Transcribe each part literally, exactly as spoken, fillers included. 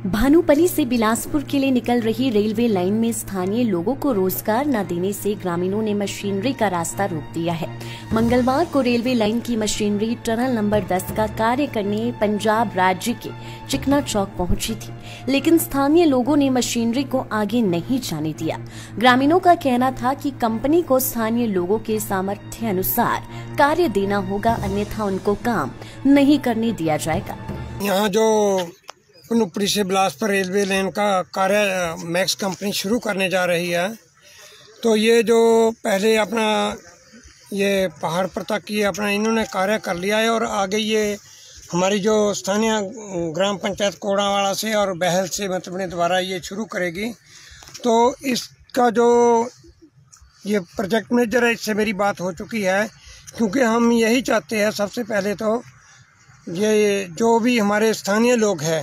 भानुपली से बिलासपुर के लिए निकल रही रेलवे लाइन में स्थानीय लोगों को रोजगार न देने से ग्रामीणों ने मशीनरी का रास्ता रोक दिया है। मंगलवार को रेलवे लाइन की मशीनरी टनल नंबर दस का कार्य करने पंजाब राज्य के चिकना चौक पहुंची थी, लेकिन स्थानीय लोगों ने मशीनरी को आगे नहीं जाने दिया। ग्रामीणों का कहना था कि कंपनी को स्थानीय लोगों के सामर्थ्य अनुसार कार्य देना होगा, अन्यथा उनको काम नहीं करने दिया जाएगा। यहाँ जो भानुपली से बिलासपुर रेलवे लाइन का कार्य मैक्स कंपनी शुरू करने जा रही है, तो ये जो पहले अपना ये पहाड़ पर तक ये अपना इन्होंने कार्य कर लिया है और आगे ये हमारी जो स्थानीय ग्राम पंचायत कोड़ावाड़ा से और बहल से मतलब द्वारा ये शुरू करेगी। तो इसका जो ये प्रोजेक्ट मैनेजर है, इससे मेरी बात हो चुकी है, क्योंकि हम यही चाहते हैं सबसे पहले तो ये जो भी हमारे स्थानीय लोग हैं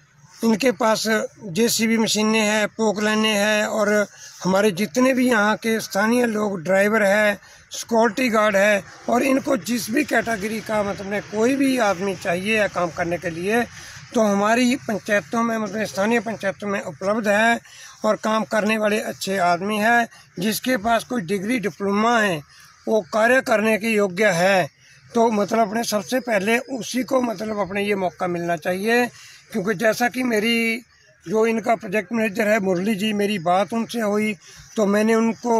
इनके पास जेसीबी मशीनें हैं, पोकलाइनें हैं, और हमारे जितने भी यहाँ के स्थानीय लोग ड्राइवर है, सिक्योरिटी गार्ड है, और इनको जिस भी कैटेगरी का मतलब कोई भी आदमी चाहिए है काम करने के लिए, तो हमारी पंचायतों में मतलब स्थानीय पंचायतों में उपलब्ध है और काम करने वाले अच्छे आदमी हैं। जिसके पास कोई डिग्री डिप्लोमा है वो कार्य करने के योग्य है, तो मतलब अपने सबसे पहले उसी को मतलब अपने ये मौका मिलना चाहिए। क्योंकि जैसा कि मेरी जो इनका प्रोजेक्ट मैनेजर है मुरली जी, मेरी बात उनसे हुई तो मैंने उनको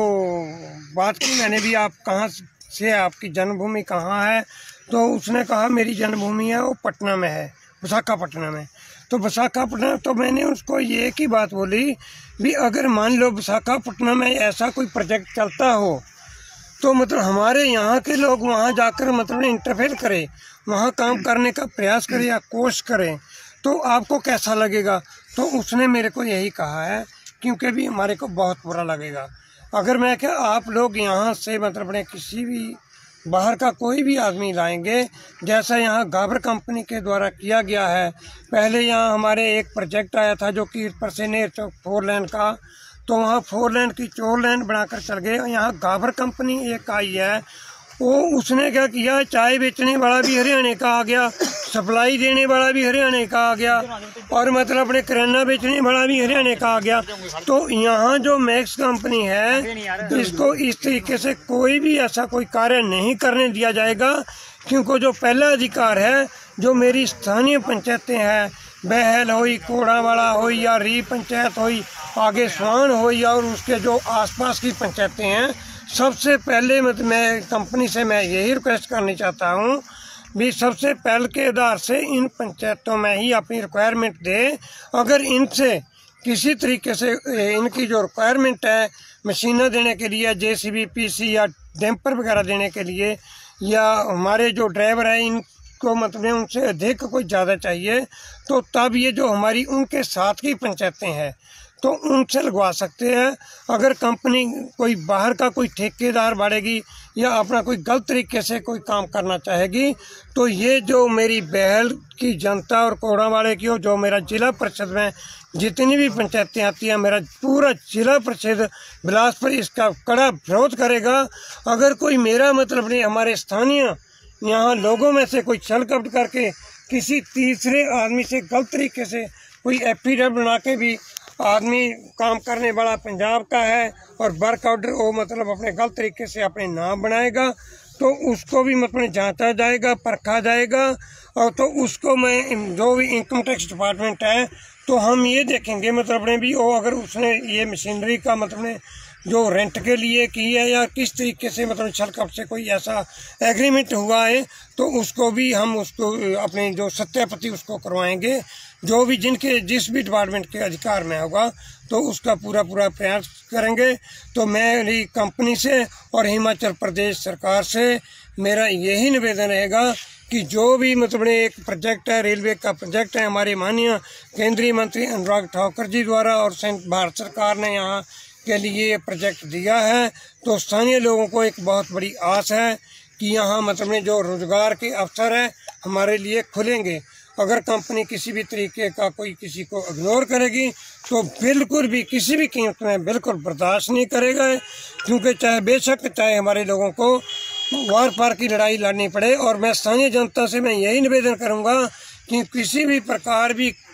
बात की, मैंने भी आप कहाँ से, आपकी जन्मभूमि कहाँ है, तो उसने कहा मेरी जन्मभूमि है वो पटना में है, विशाखापट्टनम में। तो विशाखापट्टनम, तो मैंने उसको ये एक ही बात बोली भी अगर मान लो विशाखापट्टनम में ऐसा कोई प्रोजेक्ट चलता हो तो मतलब हमारे यहाँ के लोग वहाँ जाकर मतलब इंटरफेयर करें, वहाँ काम करने का प्रयास करें या कोशिश करें, तो आपको कैसा लगेगा। तो उसने मेरे को यही कहा है, क्योंकि भी हमारे को बहुत बुरा लगेगा अगर मैं क्या आप लोग यहाँ से मतलब अपने किसी भी बाहर का कोई भी आदमी लाएंगे, जैसा यहाँ गाबर कंपनी के द्वारा किया गया है। पहले यहाँ हमारे एक प्रोजेक्ट आया था जो कि परसेनेर चौक फोर लेन का, तो वहाँ फोर लेन की चोर लेन बनाकर चल गए। यहाँ गाबर कंपनी एक आई है, वो उसने क्या किया, चाय बेचने वाला भी हरियाणा का आ गया, सप्लाई देने वाला भी हरियाणा का आ गया, और मतलब अपने किराना बेचने वाला भी हरियाणा का आ गया। तो यहाँ जो मैक्स कंपनी है इसको इस तरीके से कोई भी ऐसा कोई कार्य नहीं करने दिया जाएगा, क्योंकि जो पहला अधिकार है जो मेरी स्थानीय पंचायतें हैं, बहल हुई, कोड़ावाड़ा हुई या री पंचायत हुई, आगे स्वान हुई और उसके जो आसपास की पंचायतें हैं, सबसे पहले मतलब मैं कंपनी से मैं यही रिक्वेस्ट करनी चाहता हूँ भी सबसे पहले के आधार से इन पंचायतों में ही अपनी रिक्वायरमेंट दे। अगर इनसे किसी तरीके से इनकी जो रिक्वायरमेंट है मशीनें देने के लिए, जेसीबी, पीसी या डैम्पर वगैरह देने के लिए, या हमारे जो ड्राइवर हैं इनको मतलब उनसे अधिक कोई ज़्यादा चाहिए, तो तब ये जो हमारी उनके साथ की पंचायतें हैं तो उनसे लगवा सकते हैं। अगर कंपनी कोई बाहर का कोई ठेकेदार बढ़ेगी या अपना कोई गलत तरीके से कोई काम करना चाहेगी, तो ये जो मेरी बहल की जनता और कोड़ावाड़े की, जो मेरा जिला परिषद में जितनी भी पंचायतें आती हैं, मेरा पूरा जिला परिषद बिलासपुर इसका कड़ा विरोध करेगा। अगर कोई मेरा मतलब नहीं, हमारे स्थानीय यहाँ लोगों में से कोई छल कपट करके किसी तीसरे आदमी से गलत तरीके से कोई एफिडेविट बना के भी आदमी काम करने वाला पंजाब का है और वर्क ऑर्डर वो मतलब अपने गलत तरीके से अपने नाम बनाएगा, तो उसको भी मतलब जांचा जाएगा, परखा जाएगा। और तो उसको मैं जो भी इनकम टैक्स डिपार्टमेंट है तो हम ये देखेंगे मतलब अपने भी वो अगर उसने ये मशीनरी का मतलब जो रेंट के लिए की है या किस तरीके से मतलब छल कपट से कोई ऐसा एग्रीमेंट हुआ है, तो उसको भी हम उसको अपने जो सत्यापति उसको करवाएंगे। जो भी जिनके जिस भी डिपार्टमेंट के अधिकार में होगा तो उसका पूरा पूरा प्रयास करेंगे। तो मेरी कंपनी से और हिमाचल प्रदेश सरकार से मेरा यही निवेदन रहेगा कि जो भी मतलब एक प्रोजेक्ट है, रेलवे का प्रोजेक्ट है, हमारे माननीय केंद्रीय मंत्री अनुराग ठाकुर जी द्वारा और भारत सरकार ने यहाँ के लिए प्रोजेक्ट दिया है, तो स्थानीय लोगों को एक बहुत बड़ी आस है कि यहाँ मतलब जो रोजगार के अवसर है हमारे लिए खुलेंगे। अगर कंपनी किसी भी तरीके का कोई किसी को इग्नोर करेगी तो बिल्कुल भी किसी भी कीमत में बिल्कुल बर्दाश्त नहीं करेगा, क्योंकि चाहे बेशक चाहे हमारे लोगों को वार पार की लड़ाई लड़नी पड़े। और मैं स्थानीय जनता से मैं यही निवेदन करूंगा कि किसी भी प्रकार भी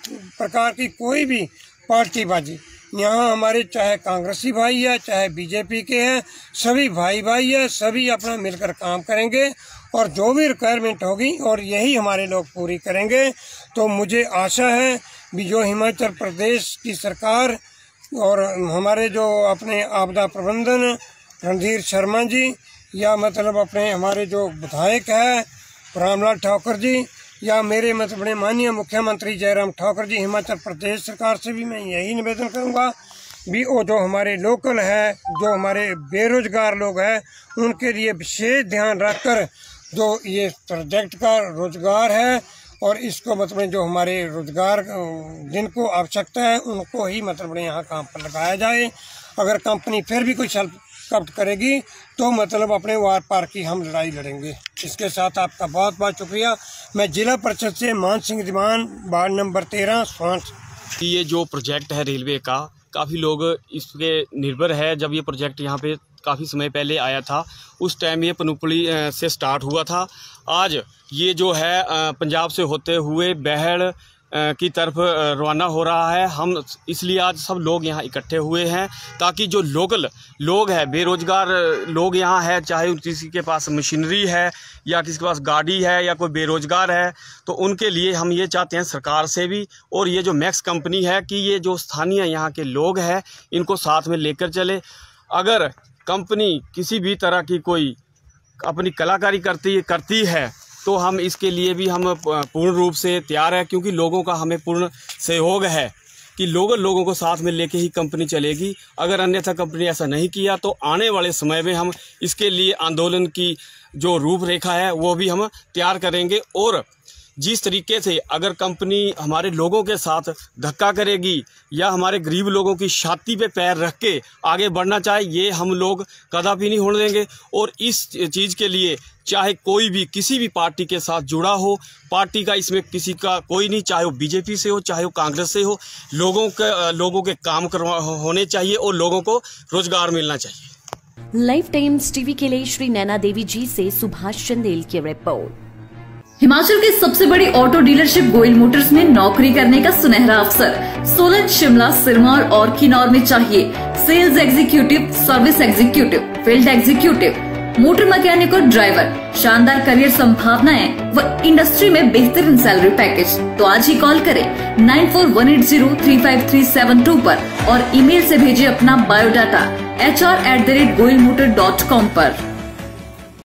प्रकार की कोई भी पार्टीबाजी। यहाँ हमारे चाहे कांग्रेसी भाई है चाहे बीजेपी के हैं, सभी भाई भाई है, सभी अपना मिलकर काम करेंगे और जो भी रिक्वायरमेंट होगी और यही हमारे लोग पूरी करेंगे। तो मुझे आशा है भी जो हिमाचल प्रदेश की सरकार और हमारे जो अपने आपदा प्रबंधन रणधीर शर्मा जी या मतलब अपने हमारे जो विधायक है रामलाल ठाकुर जी या मेरे मतलब अपने माननीय मुख्यमंत्री जयराम ठाकुर जी, हिमाचल प्रदेश सरकार से भी मैं यही निवेदन करूंगा भी वो जो हमारे लोकल है, जो हमारे बेरोजगार लोग हैं, उनके लिए विशेष ध्यान रखकर जो ये प्रोजेक्ट का रोजगार है और इसको मतलब जो हमारे रोजगार जिनको आवश्यकता है उनको ही मतलब यहाँ काम पर लगाया जाए। अगर कंपनी फिर भी कोई हेल्प कब्ट करेगी तो मतलब अपने वार पार की हम लड़ाई लड़ेंगे। इसके साथ आपका बहुत बहुत शुक्रिया। मैं जिला परिषद से मान सिंह दीवान, वार्ड नंबर तेरह, स्वांस। ये जो प्रोजेक्ट है रेलवे का, काफ़ी लोग इस पे निर्भर है। जब ये प्रोजेक्ट यहाँ पे काफ़ी समय पहले आया था उस टाइम ये पनूपली से स्टार्ट हुआ था। आज ये जो है पंजाब से होते हुए बहड़ की तरफ रवाना हो रहा है। हम इसलिए आज सब लोग यहाँ इकट्ठे हुए हैं ताकि जो लोकल लोग हैं, बेरोजगार लोग यहाँ है, चाहे किसी के पास मशीनरी है या किसी के पास गाड़ी है या कोई बेरोजगार है, तो उनके लिए हम ये चाहते हैं सरकार से भी और ये जो मैक्स कंपनी है कि ये जो स्थानीय यहाँ के लोग हैं इनको साथ में लेकर चले। अगर कंपनी किसी भी तरह की कोई अपनी कलाकारी करती करती है तो हम इसके लिए भी हम पूर्ण रूप से तैयार है, क्योंकि लोगों का हमें पूर्ण सहयोग है कि लोग लोगों को साथ में लेके ही कंपनी चलेगी। अगर अन्यथा कंपनी ऐसा नहीं किया तो आने वाले समय में हम इसके लिए आंदोलन की जो रूपरेखा है वो भी हम तैयार करेंगे। और जिस तरीके से अगर कंपनी हमारे लोगों के साथ धक्का करेगी या हमारे गरीब लोगों की छाती पे पैर रख के आगे बढ़ना चाहे, ये हम लोग कदापि नहीं होने देंगे। और इस चीज़ के लिए चाहे कोई भी किसी भी पार्टी के साथ जुड़ा हो, पार्टी का इसमें किसी का कोई नहीं, चाहे वो बीजेपी से हो चाहे वो कांग्रेस से हो, लोगों के लोगों के काम करवा होने चाहिए और लोगों को रोजगार मिलना चाहिए। लाइफ टाइम्स टीवी के लिए श्री नैना देवी जी से सुभाष चंदेल की रिपोर्ट। हिमाचल की सबसे बड़ी ऑटो डीलरशिप गोयल मोटर्स में नौकरी करने का सुनहरा अवसर सोलन, शिमला, सिरमौर और किन्नौर में चाहिए sales executive, service executive, field executive, motor mechanic और ड्राइवर। शानदार करियर संभावनाएं व इंडस्ट्री में बेहतरीन सैलरी पैकेज। तो आज ही कॉल करें nine four one eight zero three five three seven two पर और ईमेल से भेजिए अपना biodata H R at the rate Goyal motor dot com पर।